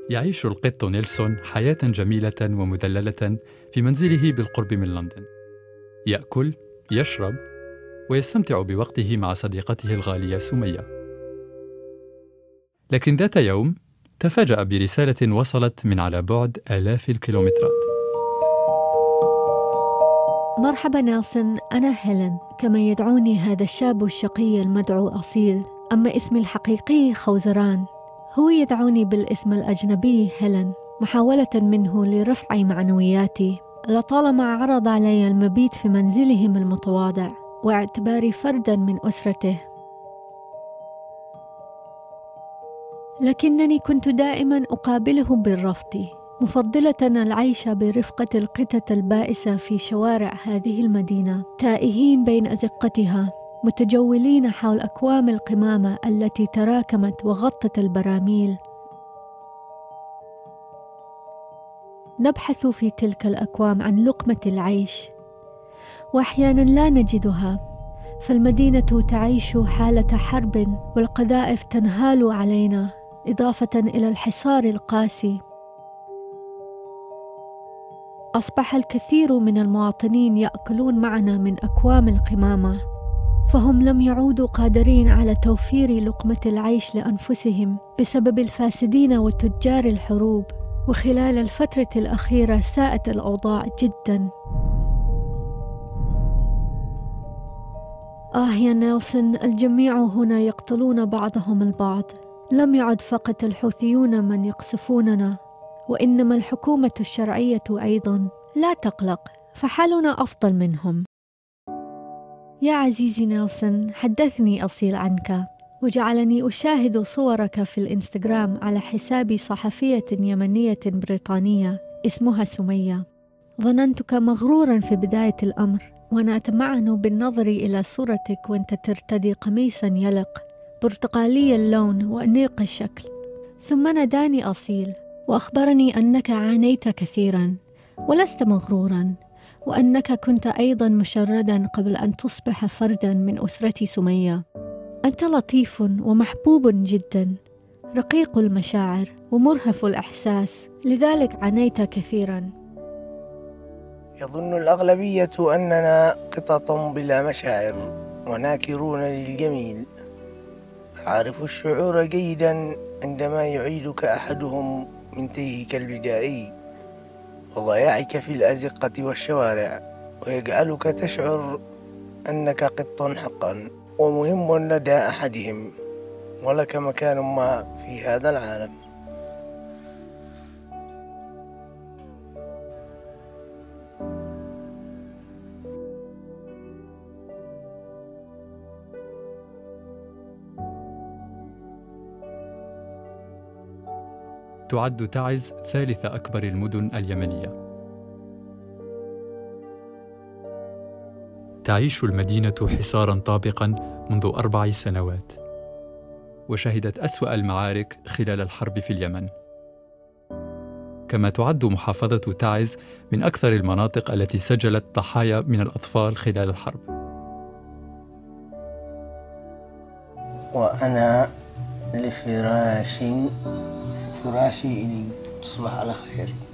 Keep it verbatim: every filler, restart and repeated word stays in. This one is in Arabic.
يعيش القط نيلسون حياة جميلة ومذللة في منزله بالقرب من لندن. يأكل، يشرب، ويستمتع بوقته مع صديقته الغالية سمية. لكن ذات يوم تفاجأ برسالة وصلت من على بعد آلاف الكيلومترات. مرحبا نيلسون، أنا هيلين، كما يدعوني هذا الشاب الشقي المدعو أصيل، أما اسمي الحقيقي خوزران. هو يدعوني بالاسم الأجنبي هيلين محاولة منه لرفع معنوياتي. لطالما عرض علي المبيت في منزلهم المتواضع واعتباري فردا من أسرته، لكنني كنت دائما أقابله بالرفض، مفضلة العيش برفقة القطط البائسة في شوارع هذه المدينة، تائهين بين أزقتها، متجولين حول أكوام القمامة التي تراكمت وغطت البراميل. نبحث في تلك الأكوام عن لقمة العيش، وأحيانا لا نجدها، فالمدينة تعيش حالة حرب والقذائف تنهال علينا، إضافة إلى الحصار القاسي. أصبح الكثير من المواطنين يأكلون معنا من أكوام القمامة، فهم لم يعودوا قادرين على توفير لقمة العيش لأنفسهم بسبب الفاسدين وتجار الحروب. وخلال الفترة الأخيرة ساءت الأوضاع جدا. آه يا نيلسون، الجميع هنا يقتلون بعضهم البعض. لم يعد فقط الحوثيون من يقصفوننا، وإنما الحكومة الشرعية أيضا. لا تقلق، فحالنا أفضل منهم. يا عزيزي نيلسون، حدثني أصيل عنك، وجعلني أشاهد صورك في الإنستغرام على حساب صحفية يمنية بريطانية اسمها سمية. ظننتك مغرورا في بداية الأمر، وأنا أتمعن بالنظر إلى صورتك وأنت ترتدي قميصا يلق، برتقالي اللون وأنيق الشكل. ثم ناداني أصيل وأخبرني أنك عانيت كثيرا ولست مغرورا، وأنك كنت أيضا مشردا قبل أن تصبح فردا من أسرة سمية. أنت لطيف ومحبوب جدا، رقيق المشاعر ومرهف الإحساس، لذلك عانيت كثيرا. يظن الأغلبية أننا قطط بلا مشاعر وناكرون للجميل. أعرف الشعور جيدا عندما يعيدك أحدهم من تيهك البدائي وضياعك في الأزقة والشوارع، ويجعلك تشعر أنك قط حقا ومهم لدى أحدهم، ولك مكان ما في هذا العالم. تعد تعز ثالث أكبر المدن اليمنية. تعيش المدينة حصاراً طابقاً منذ أربع سنوات، وشهدت أسوأ المعارك خلال الحرب في اليمن. كما تعد محافظة تعز من أكثر المناطق التي سجلت ضحايا من الأطفال خلال الحرب. وأنا لفراشي فراشي إلي. تصبح على خير.